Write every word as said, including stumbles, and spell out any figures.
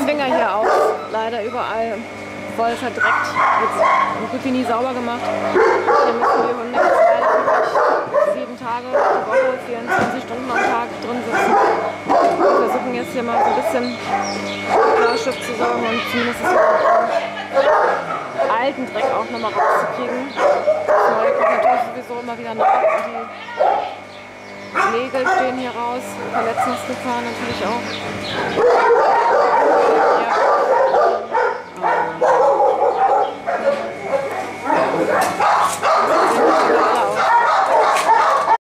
Finger hier aus. Leider überall voll verdreckt. Wird so gut wie nie sauber gemacht. Hier müssen die Hunde jetzt leider wirklich sieben Tage die Woche, vierundzwanzig Stunden am Tag drin sitzen. Wir versuchen jetzt hier mal so ein bisschen Klarschrift zu sorgen und zumindest den alten Dreck auch nochmal rauszukriegen. Das neue kommt natürlich sowieso immer wieder nach. Und die Nägel stehen hier raus, Verletzungsgefahr natürlich auch.